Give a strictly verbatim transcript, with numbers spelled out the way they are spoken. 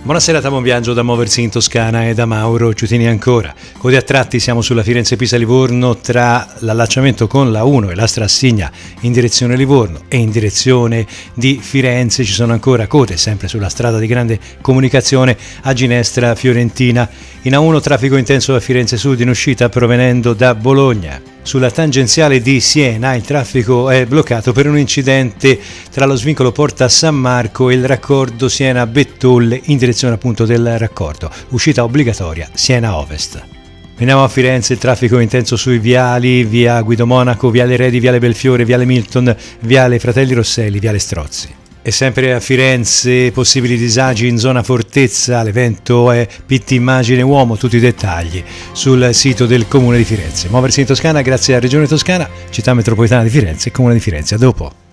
Buonasera, buon viaggio da Muoversi in Toscana e da Mauro Ciutini ancora. Codi a tratti siamo sulla Firenze-Pisa-Livorno tra l'allacciamento con la uno e la Strassigna in direzione Livorno e in direzione di Firenze. Ci sono ancora code sempre sulla strada di grande comunicazione a Ginestra Fiorentina. In A uno traffico intenso a Firenze Sud in uscita provenendo da Bologna. Sulla tangenziale di Siena il traffico è bloccato per un incidente tra lo svincolo Porta San Marco e il raccordo Siena-Bettolle in direzione appunto del raccordo. Uscita obbligatoria Siena Ovest. Veniamo a Firenze, il traffico è intenso sui viali, via Guido Monaco, viale Redi, viale Belfiore, viale Milton, viale Fratelli Rosselli, viale Strozzi. E sempre a Firenze, possibili disagi in zona Fortezza, l'evento è P T Immagine Uomo, tutti i dettagli sul sito del Comune di Firenze. Muoversi in Toscana grazie a Regione Toscana, Città Metropolitana di Firenze e Comune di Firenze. A dopo.